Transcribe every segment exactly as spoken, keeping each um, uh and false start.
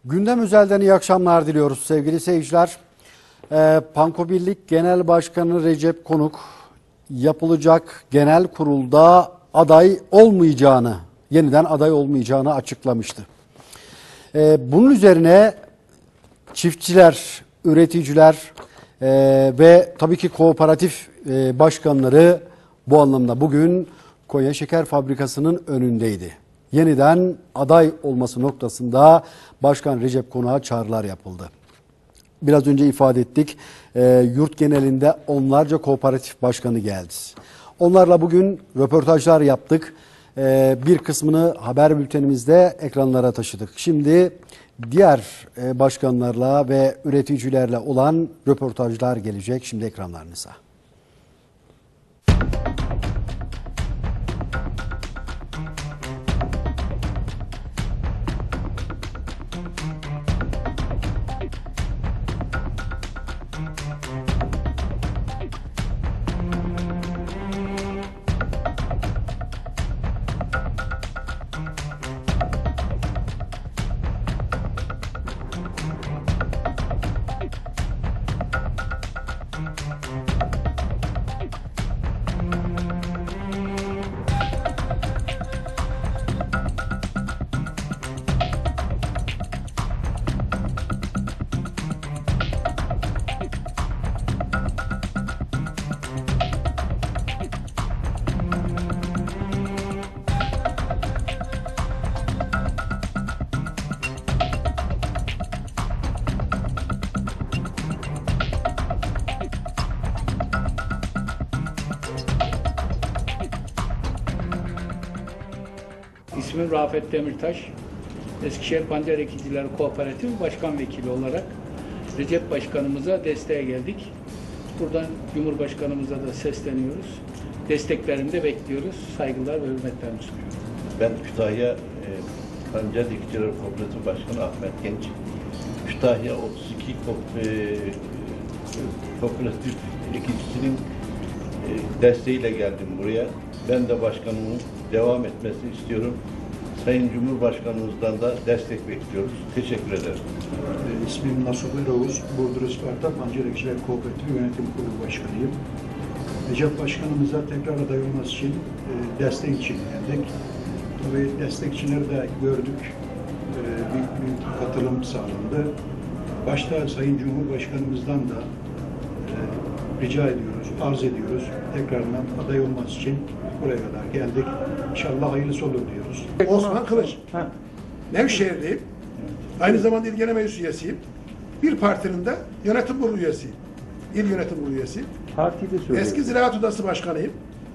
Gündem Özel'den iyi akşamlar diliyoruz sevgili seyirciler. Ee, Panko Birlik Genel Başkanı Recep Konuk yapılacak genel kurulda aday olmayacağını, yeniden aday olmayacağını açıklamıştı. Ee, bunun üzerine çiftçiler, üreticiler e, ve tabii ki kooperatif e, başkanları bu anlamda bugün Konya Şeker Fabrikası'nın önündeydi. Yeniden aday olması noktasında Başkan Recep Konuk'a çağrılar yapıldı. Biraz önce ifade ettik, e, yurt genelinde onlarca kooperatif başkanı geldi. Onlarla bugün röportajlar yaptık. E, bir kısmını haber bültenimizde ekranlara taşıdık. Şimdi diğer e, başkanlarla ve üreticilerle olan röportajlar gelecek. Şimdi ekranlarınıza. İsmim Rafet Demirtaş. Eskişehir Pancar Ekicileri Kooperatif Başkan Vekili olarak Recep Başkanımıza desteğe geldik. Buradan Cumhurbaşkanımıza da sesleniyoruz. Desteklerini de bekliyoruz. Saygılar ve hürmetlerimi sunuyorum. Ben Kütahya e, Pancar Ekicileri Kooperatif Başkanı Ahmet Genç. Kütahya otuz iki ko e, kooperatif ekicisinin e, desteğiyle geldim buraya. Ben de başkanımın devam etmesini istiyorum. Sayın Cumhurbaşkanımızdan da destek bekliyoruz. Teşekkür ederim. E, ismim Nasuh Eroğuz. Burdur Isparta Pancar Ekicileri Kooperatif Yönetim Kurulu Başkanıyım. Recep Başkanımıza tekrar aday olması için e, destek için geldik. Tabii destekçileri de gördük. E, büyük büyük katılım sağlandı. Başta Sayın Cumhurbaşkanımızdan da e, rica ediyoruz, arz ediyoruz. Tekrardan aday olması için buraya kadar geldik. İnşallah hayırlısı olur diyoruz. Osman Kılıç. Ha. Nevşehirliyim. Aynı zamanda İl Genel Meclis üyesiyim. Bir partinin de yönetim kurulu üyesiyim. İl yönetim kurulu üyesiyim. Partiyi de söyleyeyim. Eski Ziraat Odası Başkanıyım.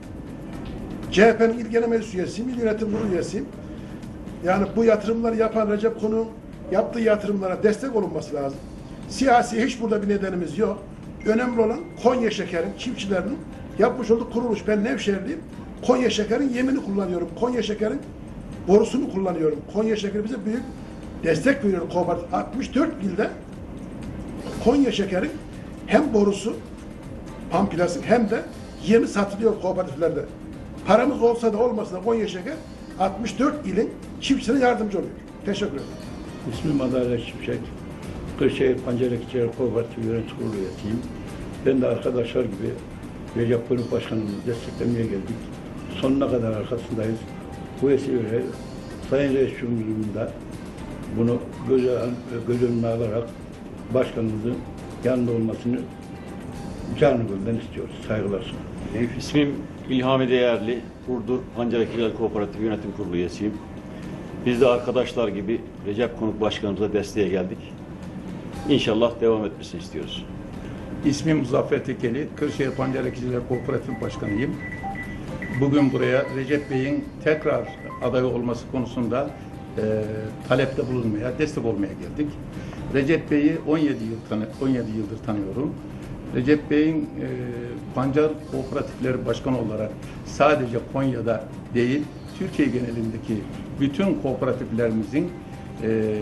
C H P'nin İl Genel Meclis üyesiyim. İl yönetim kurulu üyesiyim. Yani bu yatırımları yapan Recep Konuk'un yaptığı yatırımlara destek olunması lazım. Siyasi hiç burada bir nedenimiz yok. Önemli olan Konya Şeker'in, çiftçilerinin yapmış olduğu kuruluş. Ben Nevşehirliyim. Konya Şeker'in yemini kullanıyorum. Konya Şeker'in borusunu kullanıyorum. Konya Şeker bize büyük destek veriyor kooperatif. altmış dört ilde Konya Şeker'in hem borusu, pamplastik hem de yemi satılıyor kooperatiflerde. Paramız olsa da olmasa da Konya Şeker altmış dört ilin çiftçisine yardımcı oluyor. Teşekkür ederim. İsmim Adalet Şimşek. Kırşehir Pancar Ekicileri Kooperatif Yönetim Kurulu üyesiyim. Ben de arkadaşlar gibi Recep Konuk Başkanımızı desteklemeye geldik. Sonuna kadar arkasındayız. Bu vesileyle Sayın Reis Cumhurbaşkanı'nda bunu göz, göz önüne alarak başkanımızın yanında olmasını canı gönülden istiyoruz. Saygılar sunuyorum. İsmim İlhami Değerli. Burdur Pancar Ekicileri Kooperatif Yönetim Kurulu üyesiyim. Biz de arkadaşlar gibi Recep Konuk Başkanımıza desteğe geldik. İnşallah devam etmesini istiyoruz. İsmim Muzaffer Tekeli, Kırşehir Pancar Ekicileri Kooperatif Başkanıyım. Bugün buraya Recep Bey'in tekrar aday olması konusunda e, talepte bulunmaya, destek olmaya geldik. Recep Bey'i on yedi yıl tanı, on yedi yıldır tanıyorum. Recep Bey'in e, Pancar Kooperatifleri Başkanı olarak sadece Konya'da değil, Türkiye genelindeki bütün kooperatiflerimizin e,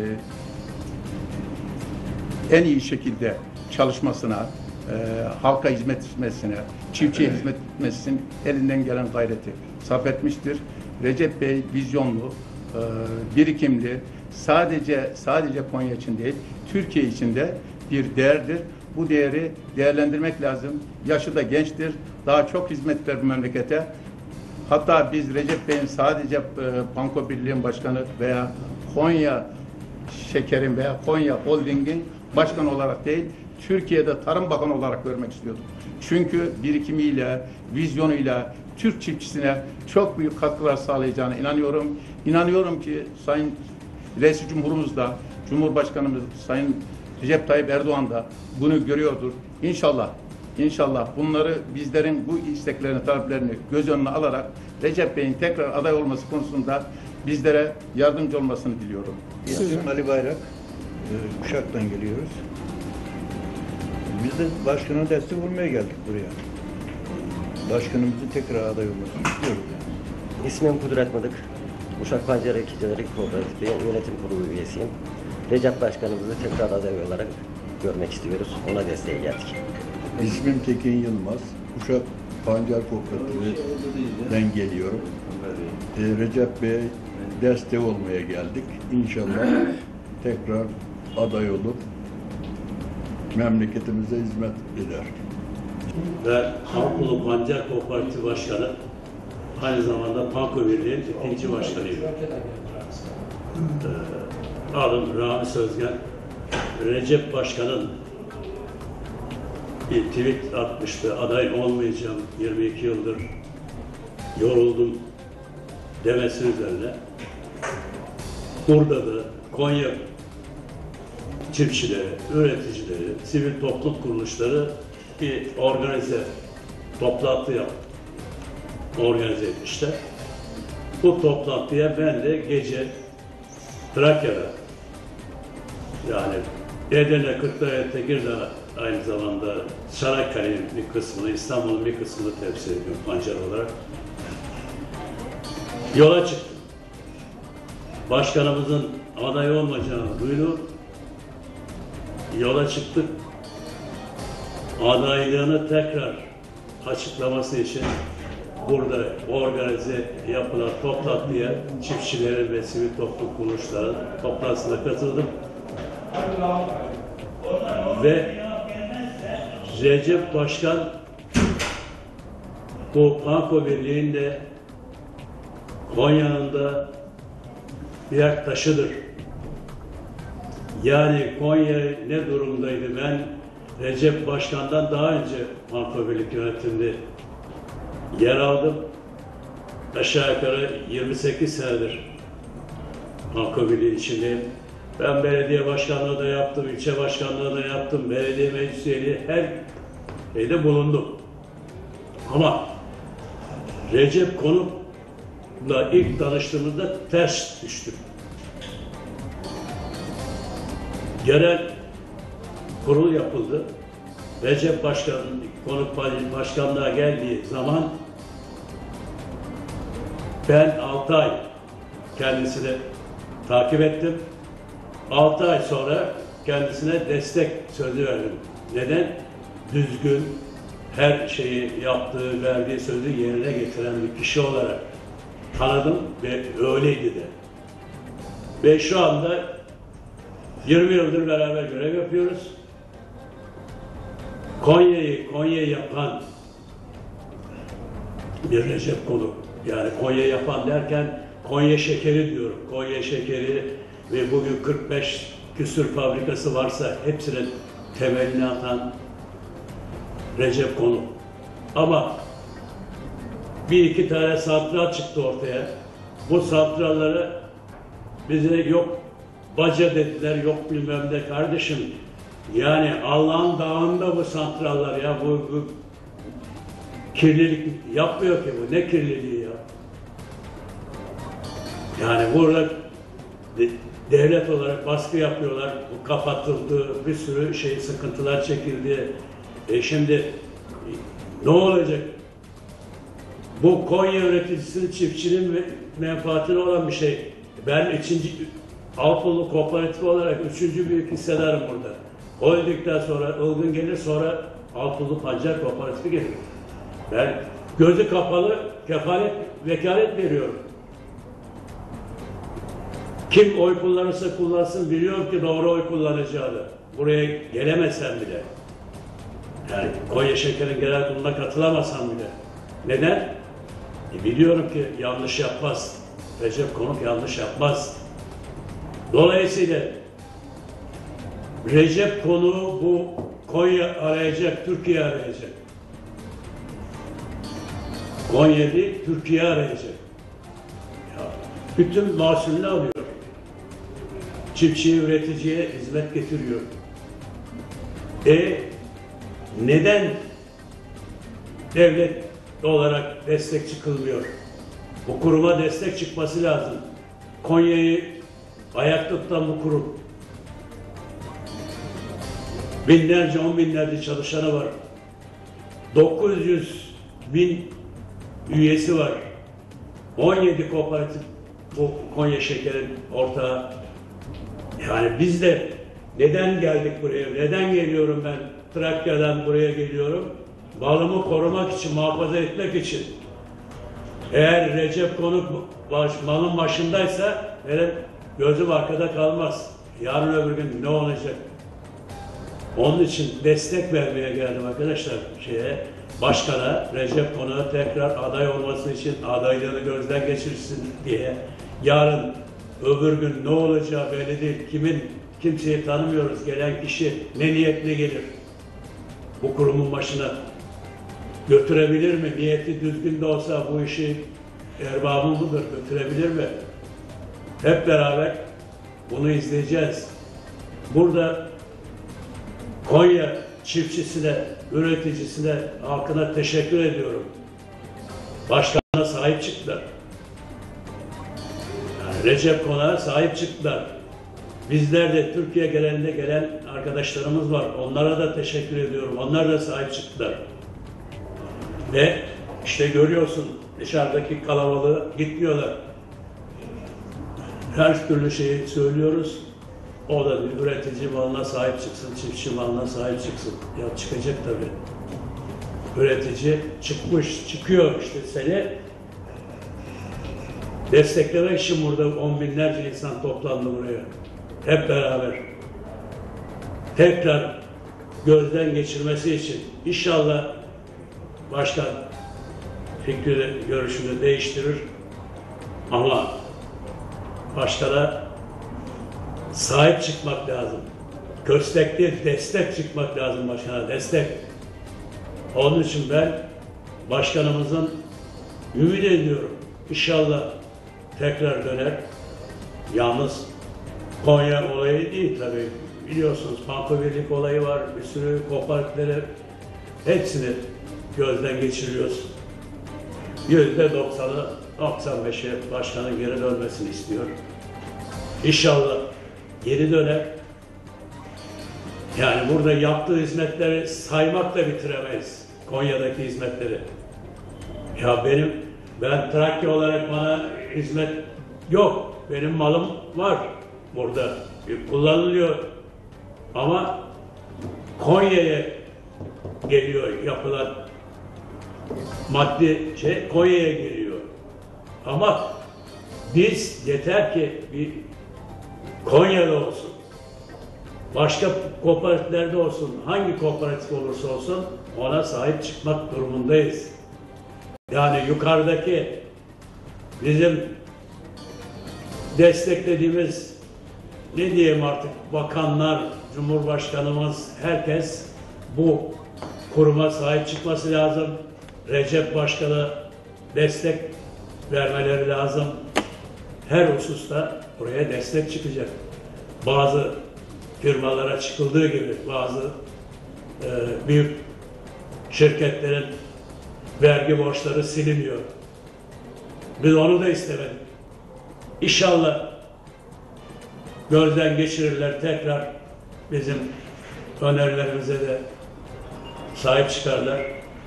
en iyi şekilde çalışmasına, e, halka hizmet etmesine, çiftçiye hizmet etmesinin elinden gelen gayreti sarf etmiştir. Recep Bey vizyonlu, e, birikimli, sadece sadece Konya için değil, Türkiye için de bir değerdir. Bu değeri değerlendirmek lazım. Yaşı da gençtir. Daha çok hizmetler bu memlekete. Hatta biz Recep Bey'in sadece e, Panko Birliği'nin başkanı veya Konya Şeker'in veya Konya Holding'in başkanı olarak değil, Türkiye'de Tarım Bakanı olarak görmek istiyorduk. Çünkü birikimiyle, vizyonuyla Türk çiftçisine çok büyük katkılar sağlayacağına inanıyorum. İnanıyorum ki Sayın Reis Cumhurumuz da, Cumhurbaşkanımız Sayın Recep Tayyip Erdoğan da bunu görüyordur. İnşallah, inşallah bunları bizlerin bu isteklerini, taleplerini göz önüne alarak Recep Bey'in tekrar aday olması konusunda bizlere yardımcı olmasını diliyorum. İsmim Ali Bayrak. Ee, Uşak'tan geliyoruz. Biz de başkanın destek olmaya geldik buraya. Başkanımızın tekrar aday olmasını istiyoruz. Yani. İsmim Kudret Mıdık. Uşak Pancar Ekicileri Kooperatifi Yönetim Kurulu üyesiyim. Recep Başkanımızı tekrar aday olarak görmek istiyoruz. Ona desteğe geldik. İsmim Tekin Yılmaz. Uşak Pancar Kooperatifi'den geliyorum. Ee, Recep Bey destek olmaya geldik. İnşallah tekrar aday olup memleketimize hizmet eder. Ve Halkulu Pancar Kooperatifi Başkanı, aynı zamanda Panko Birliği'nin ikinci başkanıyım. Ee, adım Rami Sözgen. Recep Başkan'ın bir tweet atmıştı, aday olmayacağım, yirmi iki yıldır yoruldum demesi üzerine. Burada da Konya çiftçileri, üreticileri, sivil toplum kuruluşları bir organize toplantı yap, organize etmişler. Bu toplantıya ben de gece Trakya'da, yani Edirne, Kırklareli, Tekirdağ, aynı zamanda Çanakkale'nin bir kısmını, İstanbul'un bir kısmını temsil ediyorum pancar olarak. Yola çıktım. Başkanımızın aday olmayacağını duydum. Yola çıktık. Adaylığını tekrar açıklaması için burada organize yapılan toplantıya çiftçilerin ve sivil toplum kuruluşlarının toplantısına katıldım. Ve Recep Başkan bu Panko Birliği'nde Konya'nın da birer taşıdır. Yani Konya ne durumdaydı? Ben Recep Başkan'dan daha önce Panko Birlik yönetiminde yer aldım. Aşağı yukarı yirmi sekiz senedir Panko Birliği içindeyim. Ben belediye başkanlığı da yaptım, ilçe başkanlığı da yaptım, belediye meclis üyeliği her şeyde bulundum. Ama Recep Konuk'la ilk tanıştığımızda ters düştüm. Genel kurul yapıldı. Recep Başkan, Konuk Başkanlığa geldiği zaman ben altı ay kendisini takip ettim. altı ay sonra kendisine destek sözü verdim. Neden? Düzgün, her şeyi yaptığı, verdiği sözü yerine getiren bir kişi olarak tanıdım ve öyleydi de. Ve şu anda yirmi yıldır beraber görev yapıyoruz. Konya'yı Konya yapan bir Recep Konuk. Yani Konya yapan derken Konya şekeri diyorum. Konya şekeri ve bugün kırk beş küsür fabrikası varsa hepsinin temelini atan Recep Konuk. Ama bir iki tane santral çıktı ortaya. Bu santralları bize yok baca dediler, yok bilmem ne kardeşim. Yani Allah'ın dağında bu santrallar ya, bu, bu kirlilik yapmıyor ki bu. Ne kirliliği ya? Yani burada de, devlet olarak baskı yapıyorlar. Bu kapatıldı, bir sürü şey sıkıntılar çekildi. E şimdi ne olacak? Bu Konya üreticisinin, çiftçinin menfaatine olan bir şey. Ben ikinci Alpolu Kooperatifi olarak üçüncü büyük hissedarım burada. Holding'den sonra Ilgın gelir, sonra Alpolu Pancar Kooperatifi gelir. Ben gözü kapalı kefalet, vekalet veriyorum. Kim oy kullanırsa kullansın, biliyorum ki doğru oy kullanacağını. Buraya gelemesem bile. Yani Konya Şeker'in genel kuruluna katılamasam bile. Neden? E biliyorum ki yanlış yapmaz. Recep Konuk yanlış yapmaz. Dolayısıyla Recep Konuk'u bu Konya arayacak, Türkiye arayacak. Konya değil, Türkiye arayacak. Ya, bütün mahsulünü alıyor. Çiftçiye, üreticiye hizmet getiriyor. E neden devlet olarak destek çıkılmıyor? Bu kuruma destek çıkması lazım. Konya'yı ayakta tutan bu kurum. Binlerce, on binlerce çalışanı var. dokuz yüz bin üyesi var. on yedi kooperatif bu Konya Şeker'in ortağı. Yani biz de neden geldik buraya? Neden geliyorum ben? Trakya'dan buraya geliyorum. Malımı korumak için, muhafaza etmek için. Eğer Recep Konuk baş, malın başındaysa benim gözüm arkada kalmaz. Yarın öbür gün ne olacak? Onun için destek vermeye geldim arkadaşlar şeye. Başkana, Recep Konuk'a tekrar aday olması için adaylığını gözden geçirsin diye. Yarın öbür gün ne olacağı belli değil. Kimin, kimseyi tanımıyoruz. Gelen kişi ne niyetle gelir? Bu kurumun başına götürebilir mi? Niyeti düzgün de olsa bu işi erbabı mıdır? Götürebilir mi? Hep beraber bunu izleyeceğiz. Burada Konya çiftçisine, üreticisine, halkına teşekkür ediyorum. Başkanına sahip çıktılar. Yani Recep Konuk'a sahip çıktılar. Bizler de Türkiye genelinde gelen arkadaşlarımız var. Onlara da teşekkür ediyorum. Onlar da sahip çıktılar. Ve işte görüyorsun dışarıdaki kalabalığı gitmiyorlar. Her türlü şeyi söylüyoruz. O da bir üretici malına sahip çıksın, çiftçi malına sahip çıksın. Ya çıkacak tabii. Üretici çıkmış, çıkıyor işte seni. Desteklemek için burada on binlerce insan toplandı buraya. Hep beraber. Tekrar gözden geçirmesi için inşallah başkan fikrini, görüşünü değiştirir. Ama başkana sahip çıkmak lazım. Köstek değil, destek çıkmak lazım başkana, destek. Onun için ben başkanımızın ümit ediyorum. İnşallah tekrar döner. Yalnız Konya olayı değil tabii. Biliyorsunuz Panko Birlik olayı var. Bir sürü kooperatifleri hepsini gözden geçiriyoruz. Yüzde doksanı, doksan beşi başkanın geri dönmesini istiyor. İnşallah geri döner. Yani burada yaptığı hizmetleri saymakla bitiremeyiz. Konya'daki hizmetleri. Ya benim, ben Trakya olarak bana hizmet yok. Benim malım var burada. Kullanılıyor. Ama Konya'ya geliyor yapılan maddi şey, Konya'ya geliyor. Ama biz yeter ki bir Konya'da olsun, başka kooperatiflerde olsun, hangi kooperatif olursa olsun ona sahip çıkmak durumundayız. Yani yukarıdaki bizim desteklediğimiz, ne diyeyim artık, bakanlar, Cumhurbaşkanımız, herkes bu kuruma sahip çıkması lazım. Recep Başkan'a destek vermeleri lazım. Her hususta buraya destek çıkacak. Bazı firmalara çıkıldığı gibi bazı e, büyük şirketlerin vergi borçları siliniyor. Biz onu da istemedik. İnşallah gözden geçirirler, tekrar bizim önerilerimize de sahip çıkarlar.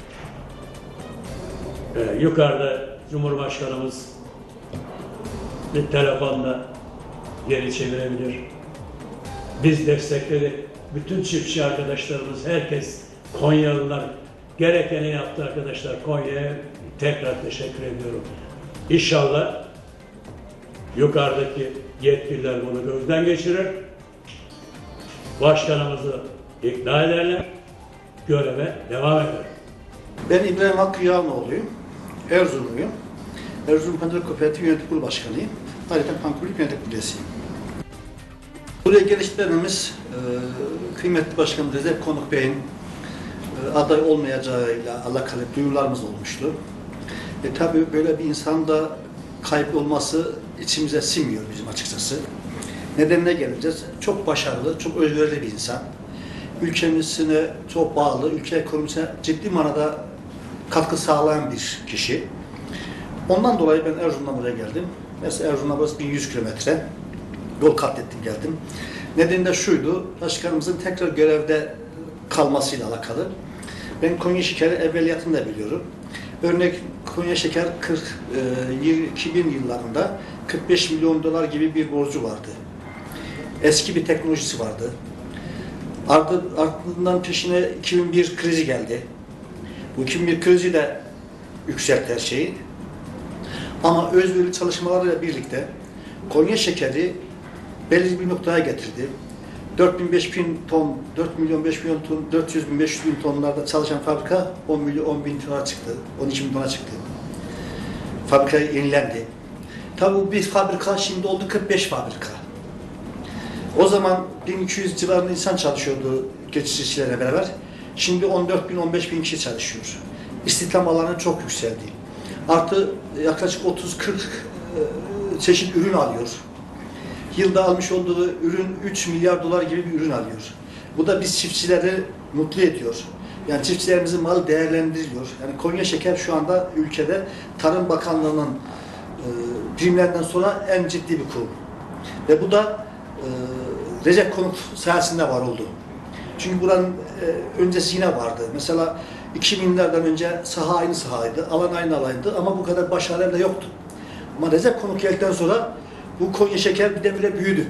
Ee, yukarıda Cumhurbaşkanımız bir telefonla geri çevirebilir. Biz destekledik. Bütün çiftçi arkadaşlarımız, herkes, Konyalılar gerekeni yaptı arkadaşlar. Konya'ya tekrar teşekkür ediyorum. İnşallah Yukarıdaki yetkililer bunu gözden geçirir. Başkanımızı ikna ederler. Göreve devam eder. Ben İbrahim Hakkı Yağnoğlu'yum. Erzurumluyum. Erzurum Pancar Kooperatif Yönetim Kurulu Başkanıyım. Ayrıca Pankulik Yönetim Kurulu üyesiyim. Buraya gelişlerimiz e, kıymetli Başkanım Recep Konuk Bey'in e, aday olmayacağıyla alakalı duyurularımız olmuştu. E, tabii böyle bir insan da kayıp olması içimize sinmiyor bizim açıkçası. Nedenine geleceğiz. Çok başarılı, çok özverili bir insan. Ülkemizine çok bağlı, ülke ekonomisine ciddi manada katkı sağlayan bir kişi. Ondan dolayı ben Erzurum'dan buraya geldim. Mesela Erzurum'a burası bin yüz kilometre. Yol kat ettim geldim. Nedeni de şuydu, başkanımızın tekrar görevde kalmasıyla alakalı. Ben Konya Şekeri evveliyatını da biliyorum. Örnek Konya Şeker kırk, iki bin yıllarında kırk beş milyon dolar gibi bir borcu vardı. Eski bir teknolojisi vardı. Ardından peşine iki bin bir krizi geldi. Bu iki bin bir krizi de yükseltti her şeyi. Ama özverili çalışmalarıyla birlikte Konya Şekeri belirli bir noktaya getirdi. dört bin beş bin ton, dört milyon beş milyon ton, dört yüz bin beş yüz bin tonlarda çalışan fabrika on milyon on bin tona çıktı. on iki bin tona çıktı. Fabrika yenilendi. Tabii bu bir fabrika şimdi oldu kırk beş fabrika. O zaman bin iki yüz civarında insan çalışıyordu geçiş işçilerle beraber. Şimdi on dört bin on beş bin kişi çalışıyor. İstihdam alanı çok yükseldi. Artı yaklaşık otuz kırk çeşit ürün alıyor. Yılda almış olduğu ürün üç milyar dolar gibi bir ürün alıyor. Bu da biz çiftçileri mutlu ediyor. Yani çiftçilerimizin malı değerlendiriliyor. Yani Konya Şeker şu anda ülkede Tarım Bakanlığı'nın e, primlerinden sonra en ciddi bir kurum. Ve bu da e, Recep Konuk sayesinde var oldu. Çünkü buranın e, öncesi yine vardı. Mesela iki binlerden önce saha aynı sahaydı, alan aynı alandı ama bu kadar başarılı da yoktu. Ama Recep Konuk geldikten sonra bu Konya Şeker bir de bile büyüdü.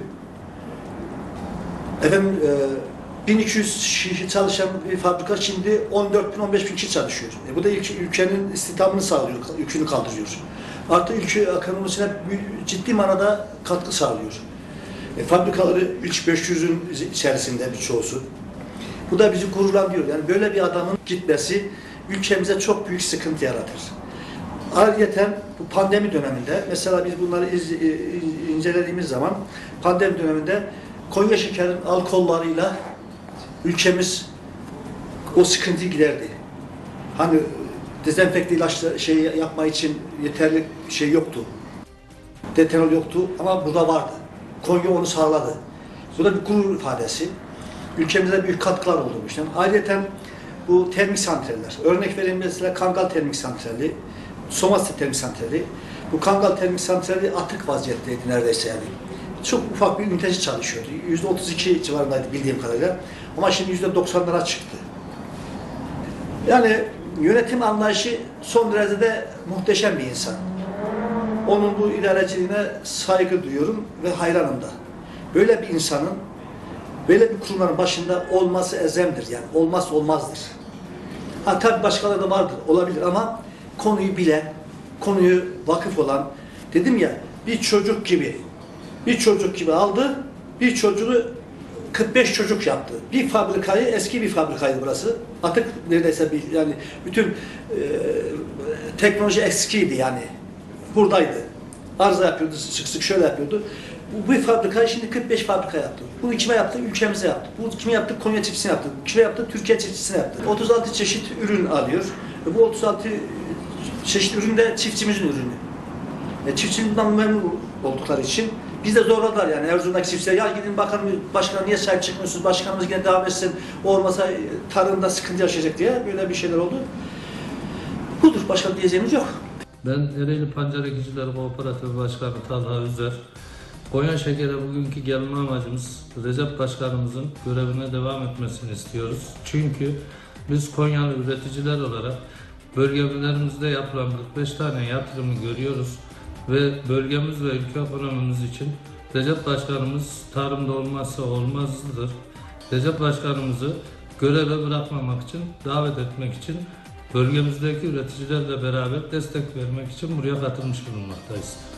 Efendim e, bin iki yüz kişi çalışan bir fabrika şimdi on dört bin on beş bin kişi çalışıyor. E, bu da ülkenin istihdamını sağlıyor, yükünü kaldırıyor. Artı ülke ekonomisine ciddi manada katkı sağlıyor. E, fabrikaları ilk beş yüzün içerisinde birçoğusu. Bu da bizi gururlandırıyor. Yani böyle bir adamın gitmesi ülkemize çok büyük sıkıntı yaratır. Ayrıca bu pandemi döneminde, mesela biz bunları iz, incelediğimiz zaman pandemi döneminde Konya Şeker'in alkollarıyla ülkemiz o sıkıntıyı giderdi. Hani dezenfekte ilaçla şey yapma için yeterli şey yoktu. Detenol yoktu ama burada vardı. Konya onu sağladı. Bu da bir gurur ifadesi. Ülkemize büyük katkılar oldu bu işten. Ayrıca bu termik santraller. Örnek vereyim mesela Kangal Termik Santrali, Somasya Termik Santrali. Bu Kangal Termik Santrali atık vaziyetteydi neredeyse yani. Çok ufak bir ünitesi çalışıyordu. yüzde otuz iki civarındaydı bildiğim kadarıyla. Ama şimdi yüzde doksanlara çıktı. Yani yönetim anlayışı son derecede muhteşem bir insan. Onun bu idareciliğine saygı duyuyorum ve hayranım da. Böyle bir insanın böyle bir kurumların başında olması ezemdir yani. Olmaz olmazdır. Ha tabii başkaları da vardır, olabilir ama konuyu bilen, konuyu vakıf olan, dedim ya bir çocuk gibi, bir çocuk gibi aldı, bir çocuğu kırk beş çocuk yaptı. Bir fabrikayı, eski bir fabrikaydı burası. Atık neredeyse bir, yani bütün e, teknoloji eskiydi yani. Buradaydı. Arıza yapıyordu, sık sık şöyle yapıyordu. Bu, bu fabrikayı şimdi kırk beş fabrika yaptı. Bunu kime yaptı? Ülkemize yaptı. Bu kime yaptı? Konya çiftçisine yaptı. Kime yaptı? Türkiye çiftçisine yaptı. otuz altı çeşit ürün alıyor. Ve bu otuz altı çeşit ürün de çiftçimizin ürünü. E, çiftçimizden memnun oldukları için biz de zorladılar yani Erzurum'daki çiftçiler. Ya gidin bakalım başkanım niye sahip çıkmıyorsunuz? Başkanımız yine devam etsin. O olmasa tarımda sıkıntı yaşayacak diye böyle bir şeyler oldu. Budur. Başka diyeceğimiz yok. Ben Ereğli Pancar Ekicileri Kooperatif Başkanı Talha Üzer. Konya Şeker'e bugünkü gelme amacımız Recep Başkanımızın görevine devam etmesini istiyoruz. Çünkü biz Konyalı üreticiler olarak bölgelerimizde yapılan kırk beş tane yatırımı görüyoruz ve bölgemiz ve ülke ekonomimiz için Recep Başkanımız tarımda olmazsa olmazdır. Recep Başkanımızı göreve bırakmamak için, davet etmek için bölgemizdeki üreticilerle beraber destek vermek için buraya katılmış bulunmaktayız.